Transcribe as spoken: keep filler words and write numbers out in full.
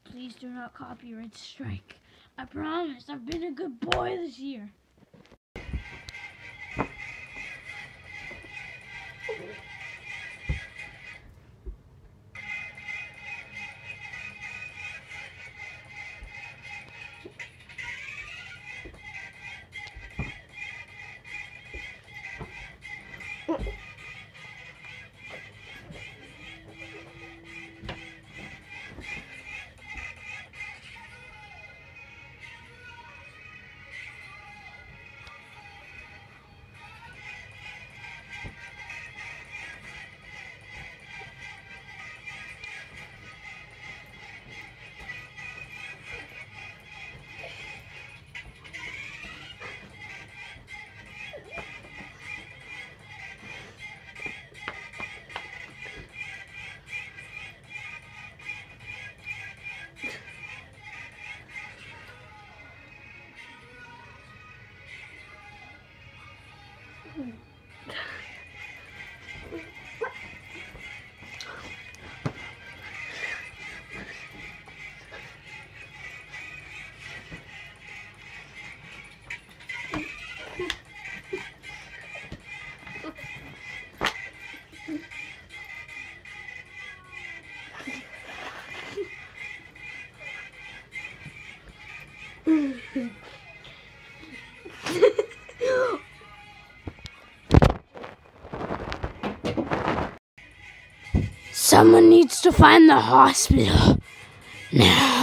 Please do not copyright strike. I promise I've been a good boy this year. Someone needs to find the hospital now.